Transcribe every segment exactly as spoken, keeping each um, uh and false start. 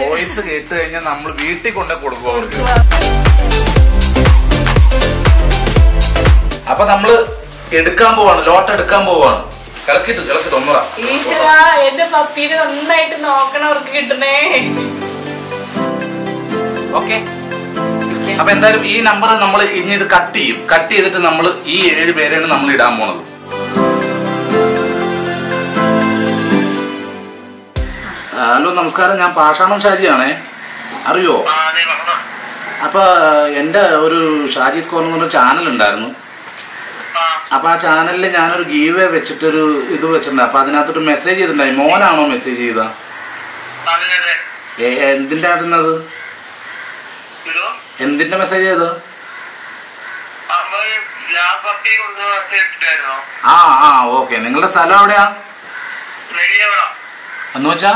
Voice കേട്ട് കഴിഞ്ഞാൽ നമ്മൾ വീട്ടിൽ കൊണ്ടേ കൊടുക്കും അവർക്ക്. അപ്പൊ നമ്മള് എടുക്കാൻ പോവാണ്, ലോട്ട് എടുക്കാൻ പോവാണ്. കിളക്കിട്ട് കിളക്കിട്ട് ഒന്നറ. ഈശ്വരാ, എന്റെ പപ്പീനെ നന്നായിട്ട് നോക്കണം, അവർക്ക് കിട്ടണേ. ഓക്കെ, അപ്പൊ എന്തായാലും ഈ നമ്പർ നമ്മൾ ഇനി ഇത് കട്ട് ചെയ്യും. കട്ട് ചെയ്തിട്ട് നമ്മൾ ഈ ഏഴ് പേരെയാണ് നമ്മൾ ഇടാൻ പോണത്. ഹലോ നമസ്കാരം, ഞാൻ പാഷാണം ഷാജിയാണേ, അറിയോ? അപ്പൊ എന്റെ ഒരു ഷാജീസ് കോർണർ എന്ന് പറഞ്ഞ ചാനൽ ഉണ്ടായിരുന്നു. അപ്പൊ ആ ചാനലിൽ ഞാനൊരു ഗീവേ വെച്ചിട്ടൊരു ഇത് വെച്ചിട്ടുണ്ട്. അപ്പൊ അതിനകത്തൊരു മെസ്സേജ് ചെയ്തിട്ടുണ്ടായി. മോനാണോ മെസ്സേജ് ചെയ്ത? എന്തിന്റെ അതിന്നത്? എന്തിന്റെ മെസ്സേജ് ചെയ്ത? ആ ആ ഓക്കെ. നിങ്ങളുടെ സ്ഥലം എവിടെയാ എന്ന് വെച്ചാ?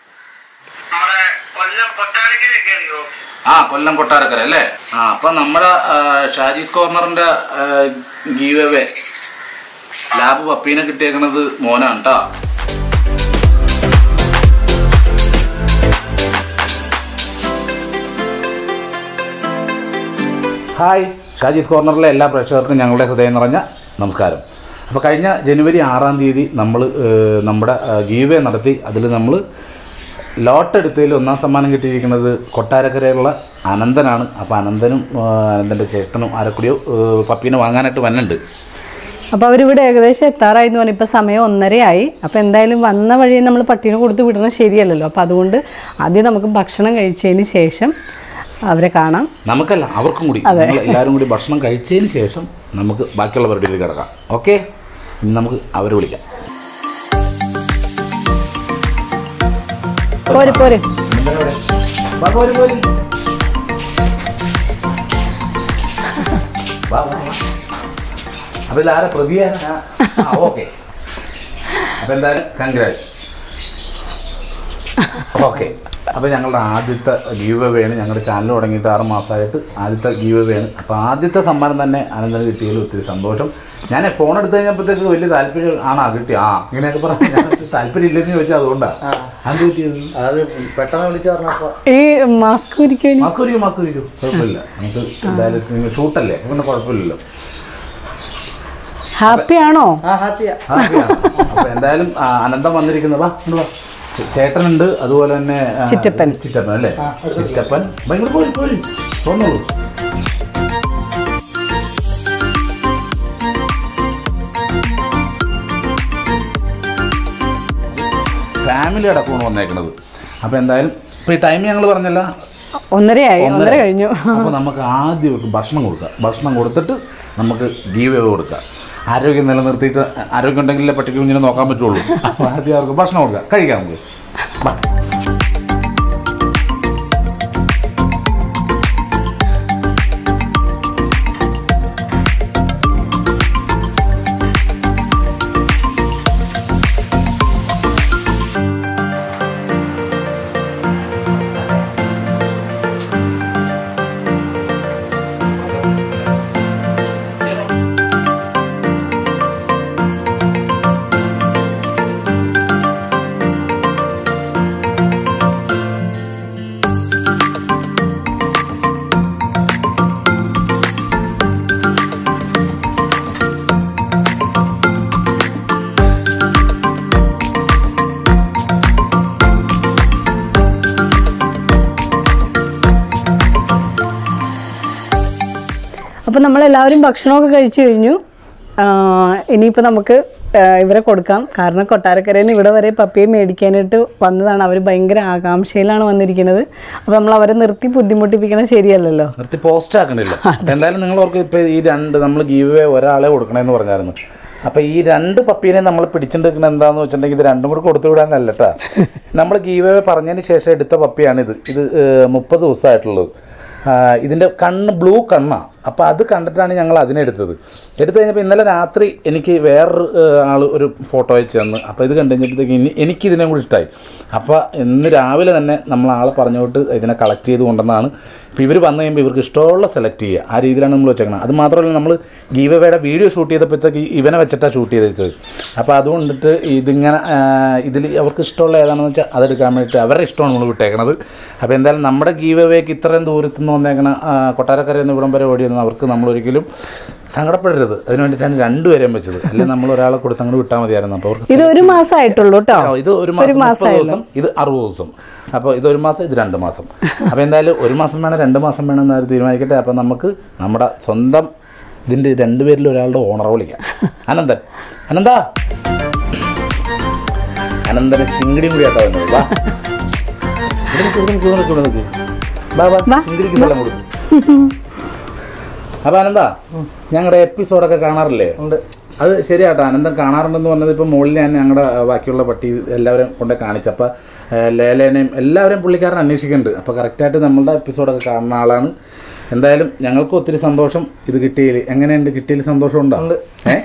ആ, കൊല്ലം കൊട്ടാരക്കര അല്ലേ? ആ, അപ്പൊ നമ്മുടെ ഷാജീസ് കോർണറിന്റെ ഗീവ് അവേ ലാബ് പപ്പീനെ കിട്ടിയേക്കണത് മോനാണ് കേട്ടോ. ഹായ്, ഷാജീസ് കോർണറിലെ എല്ലാ പ്രേക്ഷകർക്കും ഞങ്ങളുടെ ഹൃദയം നിറഞ്ഞ നമസ്കാരം. അപ്പോൾ കഴിഞ്ഞ ജനുവരി ആറാം തീയതി നമ്മൾ നമ്മുടെ ഗീവേ നടത്തി. അതിൽ നമ്മൾ ലോട്ട് എടുത്തതിൽ ഒന്നാം സമ്മാനം കിട്ടിയിരിക്കുന്നത് കൊട്ടാരക്കരയുള്ള അനന്തനാണ്. അപ്പോൾ അനന്തനും അനന്തൻ്റെ ചേട്ടനും ആരക്കൂടിയോ പപ്പീനെ വാങ്ങാനായിട്ട് വന്നുണ്ട്. അപ്പോൾ അവരിവിടെ ഏകദേശം എത്താറായി എന്ന് പറഞ്ഞാൽ ഇപ്പോൾ സമയം ഒന്നരയായി. അപ്പോൾ എന്തായാലും വന്ന വഴി നമ്മൾ പട്ടീനെ കൊടുത്ത് വിടണം ശരിയല്ലല്ലോ. അപ്പോൾ അതുകൊണ്ട് ആദ്യം നമുക്ക് ഭക്ഷണം കഴിച്ചതിന് ശേഷം അവരെ കാണാം. നമുക്കല്ല, അവർക്കും കൂടി. എല്ലാവരും കൂടി ഭക്ഷണം കഴിച്ചതിന് ശേഷം നമുക്ക് ബാക്കിയുള്ള പരിപാടിയിൽ കിടക്കാം. ഓക്കെ, ഇനി നമുക്ക് അവരെ വിളിക്കാം. പോര് പോര് അപ്പൊ ഇതാരെ പ്രതിയാണ്? ഓക്കെ, അപ്പൊ എന്തായാലും കൺഗ്രാറ്റ്സ്. ഓക്കെ, അപ്പോൾ ഞങ്ങളുടെ ആദ്യത്തെ ഗീവ് അവേയാണ്. ഞങ്ങളുടെ ചാനൽ തുടങ്ങിയിട്ട് ആറ് മാസമായിട്ട് ആദ്യത്തെ ഗീവ് അവേയാണ്. അപ്പോൾ ആദ്യത്തെ സമ്മാനം തന്നെ അനന്തന് കിട്ടിയതിൽ ഒത്തിരി സന്തോഷം. ഞാൻ ഫോൺ എടുത്തു കഴിഞ്ഞപ്പോഴത്തേക്ക് വലിയ താല്പര്യം ആണോ കിട്ടി ആ ഇങ്ങനെയൊക്കെ പറഞ്ഞു. ഞാൻ താല്പര്യം ഇല്ലെന്ന് ചോദിച്ചാൽ അതുകൊണ്ടാണ് അത് കിട്ടിയത്. അത് പെട്ടെന്ന് വിളിച്ചു പറഞ്ഞപ്പോൾ ഈ മാസ്ക് മാസ്ക് ഒരിക്കും മാസ്ക് ഒരിക്കും കുഴപ്പമില്ല. നമുക്ക് എന്തായാലും ഷൂട്ടല്ലേ, പിന്നെ കുഴപ്പമില്ലല്ലോ. ഹാപ്പിയാണോ? ഹാപ്പിയാണ്. അപ്പോൾ എന്തായാലും അനന്തം വന്നിരിക്കുന്നത്. വാ ഇങ്ങോട്ട് വാ. ചേട്ടനുണ്ട്, അതുപോലെ തന്നെ ചിറ്റപ്പൻ. ചിറ്റപ്പൻ അല്ലേ? ചിറ്റപ്പൻ ഭയങ്കര പോയി പോയി തോന്നുള്ളൂ. ഫാമിലി അടക്കമാണ് വന്നേക്കണത്. അപ്പോൾ എന്തായാലും ഇപ്പോൾ ഈ ടൈം ഞങ്ങൾ പറഞ്ഞല്ല, ഒന്നരയായി, ഒന്നര കഴിഞ്ഞു. അപ്പോൾ നമുക്ക് ആദ്യം ഭക്ഷണം കൊടുക്കാം. ഭക്ഷണം കൊടുത്തിട്ട് നമുക്ക് ഗീവ് അവേ കൊടുക്കാം. ആരോഗ്യം നിലനിർത്തിയിട്ട് ആരോഗ്യം ഉണ്ടെങ്കിലേ പട്ടിക്ക് കുഞ്ഞിനെ നോക്കാൻ പറ്റുള്ളൂ. അപ്പോൾ ആദ്യം അവർക്ക് ഭക്ഷണം കൊടുക്കാം, കഴിക്കാം നമുക്ക്. അപ്പോൾ നമ്മളെല്ലാവരും ഭക്ഷണമൊക്കെ കഴിച്ചു കഴിഞ്ഞു. ഇനിയിപ്പോൾ നമുക്ക് ഇവരെ കൊടുക്കാം. കാരണം കൊട്ടാരക്കരയിൽ നിന്ന് ഇവിടെ വരെ പപ്പിയെ മേടിക്കാനായിട്ട് വന്നതാണ്. അവർ ഭയങ്കര ആകാംക്ഷയിലാണ് വന്നിരിക്കുന്നത്. അപ്പോൾ നമ്മൾ അവരെ നിർത്തി ബുദ്ധിമുട്ടിപ്പിക്കണം ശരിയല്ലല്ലോ, നിർത്തി പോസ്റ്റ് ആക്കണല്ലോ. എന്തായാലും നിങ്ങൾ ഓർക്ക് ഇപ്പോൾ ഈ രണ്ട് നമ്മൾ ഗീവ് അവേ ഒരാളെ കൊടുക്കണമെന്ന് പറഞ്ഞായിരുന്നു. അപ്പോൾ ഈ രണ്ട് പപ്പീനെ നമ്മൾ പിടിച്ചിട്ടുണ്ടെങ്കിൽ എന്താണെന്ന് വെച്ചിട്ടുണ്ടെങ്കിൽ ഇത് രണ്ടും കൂടി കൊടുത്തു വിടാനല്ല കേട്ടോ. നമ്മൾ ഗീവ് അവേ പറഞ്ഞതിന് ശേഷം എടുത്ത പപ്പിയാണിത്. ഇത് മുപ്പത് ദിവസമായിട്ടുള്ളത്. ഇതിൻ്റെ കണ്ണ് ബ്ലൂ കണ്ണാണ്. അപ്പോൾ അത് കണ്ടിട്ടാണ് ഞങ്ങൾ അതിനെടുത്തത്. എടുത്തു കഴിഞ്ഞപ്പോൾ ഇന്നലെ രാത്രി എനിക്ക് വേറൊരു ആൾ ഒരു ഫോട്ടോ അയച്ചു തന്നു. അപ്പോൾ ഇത് കണ്ടു കഴിഞ്ഞപ്പോഴത്തേക്ക് ഇനി എനിക്കിതിനെ കൂടി ഇഷ്ടമായി. അപ്പോൾ ഇന്ന് രാവിലെ തന്നെ നമ്മൾ ആളെ പറഞ്ഞുകൊണ്ട് ഇതിനെ കളക്ട് ചെയ്ത് കൊണ്ടെന്നാണ്. ഇപ്പോൾ ഇവർ വന്നു കഴിയുമ്പോൾ ഇവർക്ക് ഇഷ്ടമുള്ള സെലക്ട് ചെയ്യുക, ആ രീതിയിലാണ് നമ്മൾ വെച്ചേക്കണം. അത് മാത്രമല്ല, നമ്മൾ ഗീവ് അവേയുടെ വീഡിയോ ഷൂട്ട് ചെയ്തപ്പോഴത്തേക്ക് ഇവനെ വെച്ചിട്ടാണ് ഷൂട്ട് ചെയ്ത് വെച്ചത്. അപ്പോൾ അതുകൊണ്ടിട്ട് ഇതിങ്ങനെ ഇതിൽ അവർക്ക് ഇഷ്ടമുള്ള ഏതാണെന്ന് വെച്ചാൽ അതെടുക്കാൻ വേണ്ടിയിട്ട് അവരുടെ ഇഷ്ടമാണ് നമ്മൾ വിട്ടേക്കണത്. അപ്പോൾ എന്തായാലും നമ്മുടെ ഗീവ് അവേക്ക് ഇത്രയും ദൂരത്തു നിന്ന് വന്നേക്കണ കൊട്ടാരക്കരയിൽ നിന്ന് ഇവിടം വരെ ഓടി വന്ന് അവർക്ക് നമ്മളൊരിക്കലും സങ്കടപ്പെടരുത്. അതിന് വേണ്ടിയിട്ടാണ് രണ്ടുപേരെയും വെച്ചത്. അല്ലെങ്കിൽ നമ്മൾ ഒരാളെ കൊടുത്ത് അങ്ങോട്ട് വിട്ടാൽ മതിയായിരുന്നു. അപ്പോൾ അവർക്ക് ഇത് ഒരു മാസമായിട്ടുള്ളൂ കേട്ടോ. ഇത് ഒരു മാസം മുപ്പത് ദിവസം, ഇത് അറുപത് ദിവസം. അപ്പോൾ ഇതൊരു മാസം, ഇത് രണ്ട് മാസം. അപ്പോൾ എന്തായാലും ഒരു മാസം വേണം രണ്ട് മാസം വേണം എന്നാലും തീരുമാനിക്കട്ടെ. അപ്പോൾ നമുക്ക് നമ്മുടെ സ്വന്തം ഇതിൻ്റെ രണ്ടുപേരിൽ ഒരാളുടെ ഓണറെ വിളിക്കാം. അനന്തൻ, അനന്താ, അനന്തനെ ചിങ്കിടിയും കൂടി ആട്ടോ വന്നത്. വാ ബാ ബാ ചിങ്കിടിക്ക് സ്ഥലം കൊടുക്കും. അപ്പോൾ അനന്താ, ഞങ്ങളുടെ എപ്പിസോഡൊക്കെ കാണാറില്ലേ? ഉണ്ട്. അത് ശരിയാട്ടോ, അനന്തം കാണാറുണ്ടെന്ന് പറഞ്ഞത് ഇപ്പോൾ മുകളിൽ ഞാൻ ഞങ്ങളുടെ ബാക്കിയുള്ള പട്ടി എല്ലാവരും കൊണ്ട് കാണിച്ചു. അപ്പോൾ ലേലേനെയും എല്ലാവരെയും പുള്ളിക്കാരൻ അന്വേഷിക്കുന്നുണ്ട്. അപ്പോൾ കറക്റ്റായിട്ട് നമ്മളുടെ എപ്പിസോഡൊക്കെ കാണുന്ന ആളാണ്. എന്തായാലും ഞങ്ങൾക്ക് ഒത്തിരി സന്തോഷം ഇത് കിട്ടിയതിൽ. എങ്ങനെയുണ്ട്, കിട്ടിയതിൽ സന്തോഷം ഉണ്ടോ? ഏ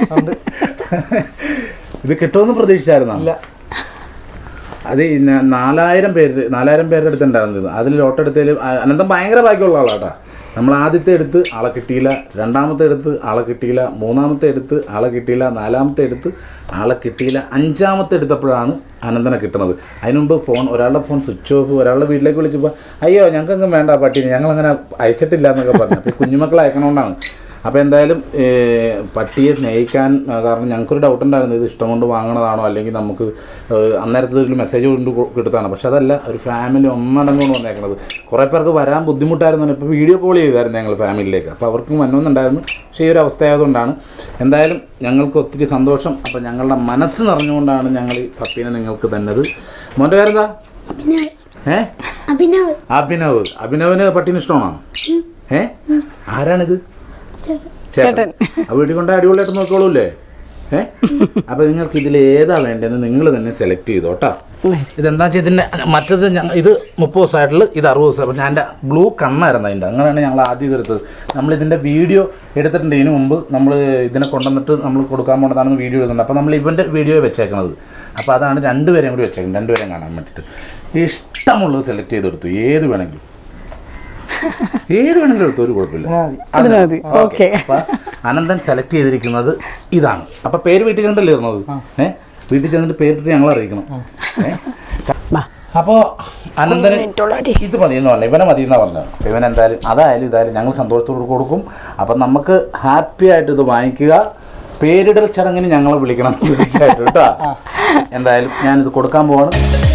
ഇത് കിട്ടുമെന്ന് പ്രതീക്ഷിച്ചായിരുന്നോ? അത് നാലായിരം പേര് നാലായിരം പേരുടെ അടുത്തുണ്ടായിരുന്നത്. അതിൽ ലോട്ടെടുത്തതിൽ അനന്തം ഭയങ്കര ബാക്കിയുള്ള ആളാട്ടോ. നമ്മൾ ആദ്യത്തെ എടുത്ത് ആളെ കിട്ടിയില്ല, രണ്ടാമത്തെ എടുത്ത് ആളെ കിട്ടിയില്ല, മൂന്നാമത്തെ എടുത്ത് ആളെ കിട്ടിയില്ല, നാലാമത്തെ എടുത്ത് ആളെ കിട്ടിയില്ല, അഞ്ചാമത്തെ എടുത്തപ്പോഴാണ് അനന്തനെ കിട്ടുന്നത്. അതിന് മുമ്പ് ഫോൺ ഒരാളുടെ ഫോൺ സ്വിച്ച് ഓഫ്, ഒരാളുടെ വീട്ടിലേക്ക് വിളിച്ചപ്പോൾ അയ്യോ ഞങ്ങൾക്കൊന്നും വേണ്ട പട്ടീനെ, ഞങ്ങളങ്ങനെ അയച്ചിട്ടില്ല എന്നൊക്കെ പറഞ്ഞു. അപ്പോൾ കുഞ്ഞുമക്കളെ അയക്കണോണ്ടാണ്. അപ്പോൾ എന്തായാലും പട്ടിയെ സ്നേഹിക്കാൻ കാരണം ഞങ്ങൾക്കൊരു ഡൗട്ട് ഉണ്ടായിരുന്നു, ഇത് ഇഷ്ടം കൊണ്ട് വാങ്ങണതാണോ അല്ലെങ്കിൽ നമുക്ക് അന്നേരത്തെ ഒരു മെസ്സേജ് കൊണ്ട് കിട്ടത്താണ്. പക്ഷെ അതല്ല, ഒരു ഫാമിലി ഒന്നടങ്കൊണ്ട് വന്നേക്കണത്. കുറേ പേർക്ക് വരാൻ ബുദ്ധിമുട്ടായിരുന്നു. ഇപ്പോൾ വീഡിയോ കോൾ ചെയ്തായിരുന്നു ഞങ്ങൾ ഫാമിലിയിലേക്ക്. അപ്പോൾ അവർക്ക് വന്നൊന്നുണ്ടായിരുന്നു. പക്ഷേ ഈ ഒരു അവസ്ഥയായതുകൊണ്ടാണ്. എന്തായാലും ഞങ്ങൾക്ക് ഒത്തിരി സന്തോഷം. അപ്പോൾ ഞങ്ങളുടെ മനസ്സ് നിറഞ്ഞുകൊണ്ടാണ് ഞങ്ങൾ ഈ പപ്പീനെ നിങ്ങൾക്ക് തന്നത്. മോൻ്റെ പേരെന്താ? ഏ അഭിനവ്. അഭിനവ്. അഭിനവിന് പട്ടീനെ ഇഷ്ടമാണോ? ഏ ആരാണിത്? ചേട്ടൻ. ആ വീട്ടിൽ കൊണ്ട് അടിപൊളിയായിട്ട് നോക്കിക്കോളൂല്ലേ? ഏഹ് അപ്പോൾ നിങ്ങൾക്ക് ഇതിൽ ഏതാ വേണ്ടതെന്ന് നിങ്ങൾ തന്നെ സെലക്ട് ചെയ്തോ കേട്ടോ. ഇതെന്താ വെച്ചാൽ ഇതിൻ്റെ മറ്റത് ഇത് മുപ്പത് ദിവസമായിട്ടുള്ള ഇത് അറുപത് ദിവസം. അപ്പോൾ ഞാൻ എൻ്റെ ബ്ലൂ കണ്ണായിരുന്നു അതിൻ്റെ. അങ്ങനെയാണ് ഞങ്ങൾ ആദ്യം എടുത്തത്. നമ്മളിതിൻ്റെ വീഡിയോ എടുത്തിട്ടുണ്ട്. ഇതിന് മുമ്പ് നമ്മൾ ഇതിനെ കൊണ്ടുവന്നിട്ട് നമ്മൾ കൊടുക്കാൻ പോകേണ്ടതാണെന്ന് വീഡിയോ എടുക്കുന്നുണ്ട്. അപ്പോൾ നമ്മൾ ഇവൻ്റെ വീഡിയോ വെച്ചേക്കണത്. അപ്പോൾ അതാണ് രണ്ടുപേരെയും കൂടി വെച്ചേക്കുന്നത്, രണ്ടുപേരെയും കാണാൻ വേണ്ടിയിട്ട്. ഇഷ്ടമുള്ളത് സെലക്ട് ചെയ്തെടുത്തു. ഏത് വേണമെങ്കിലും ഏത് വേണമെങ്കിലും എടുത്തു, ഒരു കുഴപ്പമില്ല. ഓക്കെ. അപ്പൊ അനന്തൻ സെലക്ട് ചെയ്തിരിക്കുന്നത് ഇതാണ്. അപ്പൊ പേര് വീട്ടിൽ ചെന്നിട്ടല്ലേ ഇരുന്നത്? ഏഹ് വീട്ടിൽ ചെന്നിട്ട് പേരിട്ട് ഞങ്ങൾ അറിയിക്കണം. അപ്പോൾ അനന്തന് ഇത് മതി എന്ന് പറഞ്ഞു, ഇവനെ മതി എന്നാണ് പറഞ്ഞത്. അപ്പം ഇവൻ എന്തായാലും അതായാലും ഇതായാലും ഞങ്ങൾ സന്തോഷത്തോട് കൊടുക്കും. അപ്പം നമുക്ക് ഹാപ്പി ആയിട്ട് ഇത് വാങ്ങിക്കുക. പേരിടൽ ചടങ്ങിന് ഞങ്ങളെ വിളിക്കണം തീർച്ചയായിട്ടും കേട്ടോ. എന്തായാലും ഞാനിത് കൊടുക്കാൻ പോവാണ്.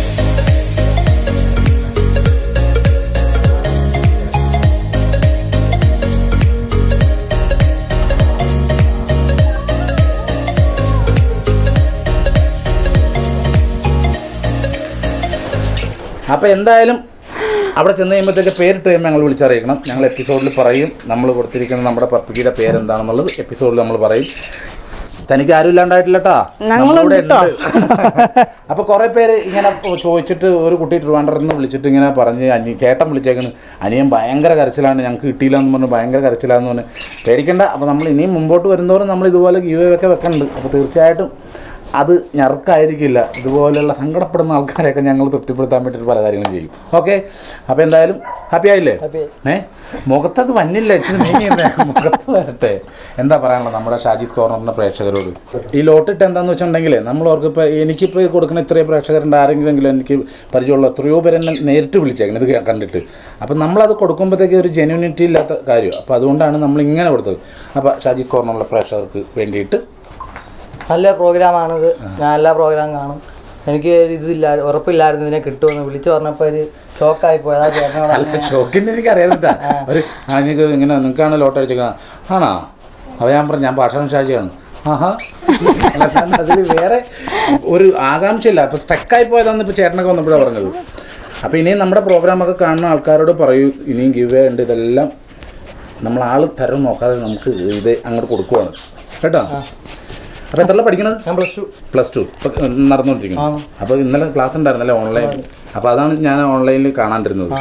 അപ്പോൾ എന്തായാലും അവിടെ ചെന്ന് കഴിയുമ്പോഴത്തേക്ക് പേരിട്ട് കഴിയുമ്പോൾ ഞങ്ങൾ വിളിച്ചറിയിക്കണം. ഞങ്ങൾ എപ്പിസോഡിൽ പറയും നമ്മൾ കൊടുത്തിരിക്കുന്ന നമ്മുടെ പപ്പിയുടെ പേരെന്താണെന്നുള്ളത് എപ്പിസോഡിൽ നമ്മൾ പറയും. തനിക്ക് ആരും ഇല്ലാണ്ടായിട്ടില്ല കേട്ടോ, നമ്മളിവിടെ ഉണ്ട്. അപ്പോൾ കുറേ പേര് ഇങ്ങനെ ചോദിച്ചിട്ട് ഒരു കുട്ടി ട്രിവാൻഡ്രത്ത് നിന്ന് വിളിച്ചിട്ട് ഇങ്ങനെ പറഞ്ഞ് അനി ചേട്ടൻ വിളിച്ചേക്കുന്നു, അനിയൻ ഭയങ്കര കരച്ചിലാണ്, ഞങ്ങൾക്ക് കിട്ടിയില്ല എന്ന് പറഞ്ഞ് ഭയങ്കര കരച്ചിലാന്ന് പറഞ്ഞ് പേടിക്കണ്ട. അപ്പോൾ നമ്മൾ ഇനിയും മുമ്പോട്ട് വരുന്നതോറും നമ്മൾ ഇതുപോലെ ഗീവ് ഒക്കെ വെക്കുന്നുണ്ട്. അപ്പോൾ തീർച്ചയായിട്ടും അത് ഞർക്കായിരിക്കില്ല. ഇതുപോലെയുള്ള സങ്കടപ്പെടുന്ന ആൾക്കാരെയൊക്കെ ഞങ്ങൾ തൃപ്തിപ്പെടുത്താൻ വേണ്ടിയിട്ട് പല കാര്യങ്ങളും ചെയ്യും. ഓക്കെ. അപ്പോൾ എന്തായാലും ഹാപ്പി ആയില്ലേ? ഏ മുഖത്തത് വന്നില്ല, ഇച്ചിരി നീങ്ങിയല്ലേ മുഖത്ത് വരട്ടെ. എന്താ പറയാനുള്ളത് നമ്മുടെ ഷാജീസ് കോർണറിൻ്റെ പ്രേക്ഷകരോട്? ഈ ലോട്ടിട്ട് എന്താണെന്ന് വെച്ചിട്ടുണ്ടെങ്കിൽ നമ്മൾ ഓർക്കിപ്പോൾ എനിക്കിപ്പോൾ കൊടുക്കുന്ന ഇത്രയും പ്രേക്ഷകരുണ്ട്, ആരെങ്കിലും എനിക്ക് പരിചയമുള്ള എത്രയോ പേരെ എന്നെ നേരിട്ട് വിളിച്ചേക്കണം ഇത് കണ്ടിട്ട്. അപ്പം നമ്മളത് കൊടുക്കുമ്പോഴത്തേക്ക് ഒരു ജെന്യൂനിറ്റി ഇല്ലാത്ത കാര്യമാണ്. അപ്പോൾ അതുകൊണ്ടാണ് നമ്മളിങ്ങനെ കൊടുത്തത്. അപ്പോൾ ഷാജീസ് കോർണറിലെ പ്രേക്ഷകർക്ക് വേണ്ടിയിട്ട് നല്ല പ്രോഗ്രാമാണിത്. ഞാൻ എല്ലാ പ്രോഗ്രാം കാണും. എനിക്ക് ഇതില്ല, ഉറപ്പില്ലായിരുന്നു ഇതിനെ കിട്ടുമെന്ന്. വിളിച്ചു പറഞ്ഞപ്പോൾ ഒരു ഷോക്കായി പോയതാ. ചേട്ടനോട് ഷോക്കിൻ്റെ എനിക്ക് അറിയാതിട്ടാ ഒരു എനിക്ക് ഇങ്ങനെ നിങ്ങൾക്കാണ് ലോട്ട് അടിച്ചേക്കണം ആണോ? അപ്പോൾ ഞാൻ പറഞ്ഞു ഞാൻ ഭാഷാൻ ഷാജിയാണ്. ആഹാ അതിൽ വേറെ ഒരു ആകാംക്ഷയില്ല. അപ്പോൾ സ്റ്റക്കായി പോയതാന്ന് ഇപ്പോൾ ചേട്ടനൊക്കെ വന്നപ്പോഴാണ് പറഞ്ഞത്. അപ്പോൾ ഇനിയും നമ്മുടെ പ്രോഗ്രാമൊക്കെ കാണുന്ന ആൾക്കാരോട് പറയൂ, ഇനിയും ഗിവ് ഉണ്ട്, ഇതെല്ലാം നമ്മൾ ആൾ തരം നോക്കാതെ നമുക്ക് ഇത് അങ്ങോട്ട് കൊടുക്കുവാണ് കേട്ടോ. അപ്പോൾ എത്ര പഠിക്കണത്? ഞാൻ പ്ലസ് ടു പ്ലസ് ടു ഇപ്പം നടന്നുകൊണ്ടിരിക്കുന്നു. അപ്പോൾ ഇന്നലെ ക്ലാസ് ഉണ്ടായിരുന്നല്ലേ ഓൺലൈൻ. അപ്പോൾ അതാണ് ഞാൻ ഓൺലൈനിൽ കാണാണ്ടിരുന്നത്.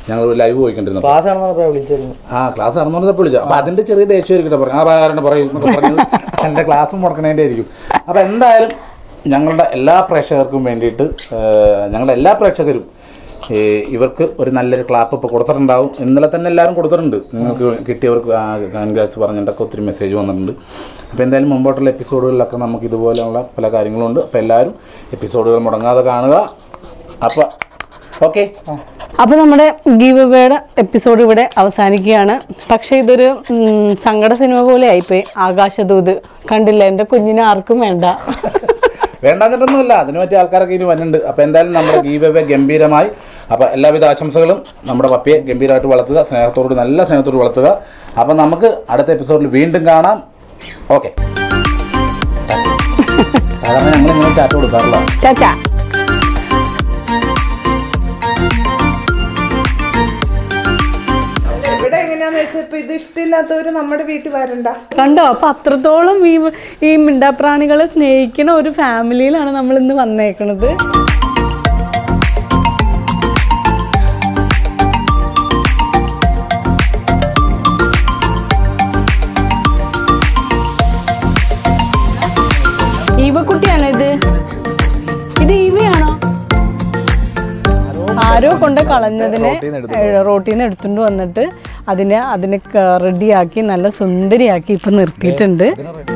ഞങ്ങൾ ലൈവ് പോയിക്കൊണ്ടിരുന്നു. ക്ലാസ് ആണെന്ന് വിളിച്ചിരുന്നു. ആ ക്ലാസ് ആണെന്ന് വിളിച്ചു. അപ്പോൾ അതിൻ്റെ ചെറിയ ദേഷ്യം ആയിരിക്കട്ടെ പറഞ്ഞു. ആ പറയാറുണ്ട് പറയും എന്നൊക്കെ പറഞ്ഞത് എൻ്റെ ക്ലാസ് മുടക്കണേൻ്റെ ആയിരിക്കും. അപ്പോൾ എന്തായാലും ഞങ്ങളുടെ എല്ലാ പ്രേക്ഷകർക്കും വേണ്ടിയിട്ട് ഞങ്ങളുടെ എല്ലാ പ്രേക്ഷകരും ഇവർക്ക് ഒരു നല്ലൊരു ക്ലാപ്പ് ഇപ്പോൾ കൊടുത്തിട്ടുണ്ടാവും. ഇന്നലെ തന്നെ എല്ലാവരും കൊടുത്തിട്ടുണ്ട്. നിങ്ങൾക്ക് കിട്ടിയവർക്ക് കൺഗ്രാറ്റ്സ് പറഞ്ഞിട്ടൊക്കെ ഒത്തിരി മെസ്സേജ് വന്നിട്ടുണ്ട്. അപ്പോൾ എന്തായാലും മുമ്പോട്ടുള്ള എപ്പിസോഡുകളിലൊക്കെ നമുക്ക് ഇതുപോലെയുള്ള പല കാര്യങ്ങളുണ്ട്. അപ്പോൾ എല്ലാവരും എപ്പിസോഡുകൾ മുടങ്ങാതെ കാണുക. അപ്പോൾ ഓക്കെ, അപ്പോൾ നമ്മുടെ ഗീവ് അവേയുടെ എപ്പിസോഡ് ഇവിടെ അവസാനിക്കുകയാണ്. പക്ഷേ ഇതൊരു സങ്കട സിനിമ പോലെ ആയിപ്പോയി. ആകാശദൂത് കണ്ടില്ല, എൻ്റെ കുഞ്ഞിനെ ആർക്കും വേണ്ട. വേണ്ടാന്നിട്ടൊന്നുമില്ല, അതിന് പറ്റിയ ആൾക്കാരൊക്കെ ഇനി വന്നിട്ടുണ്ട്. അപ്പോൾ എന്തായാലും നമ്മുടെ ഗീവ് അവേ ഗംഭീരമായി. അപ്പോൾ എല്ലാവിധ ആശംസകളും. നമ്മുടെ പപ്പിയെ ഗംഭീരമായിട്ട് വളർത്തുക, സ്നേഹത്തോട് നല്ല സ്നേഹത്തോട് വളർത്തുക. അപ്പോൾ നമുക്ക് അടുത്ത എപ്പിസോഡിൽ വീണ്ടും കാണാം. ഓക്കെ, സാധാരണ ഞങ്ങൾ ഇങ്ങനെ ടാറ്റ കൊടുക്കാറില്ല. ടാറ്റാ. ഇത് ഇഷ്ടമില്ലാത്തവര് നമ്മുടെ വീട്ടിൽ വരണ്ട. കണ്ടോ, അപ്പൊ അത്രത്തോളം ഈ ഈ മിണ്ടാപ്രാണികളെ സ്നേഹിക്കുന്ന ഒരു ഫാമിലിയിലാണ് നമ്മൾ ഇന്ന് വന്നേക്കണത്. ഈവക്കുട്ടിയാണോ ഇത്? ഇത് ഈവയാണോ? ആരോ കൊണ്ട് കളഞ്ഞതിനെ റോട്ടിൽ നിന്ന് എടുത്തുകൊണ്ട് വന്നിട്ട് അതിനെ അതിനെ റെഡിയാക്കി നല്ല സുന്ദരിയാക്കി ഇപ്പം നിർത്തിയിട്ടുണ്ട്.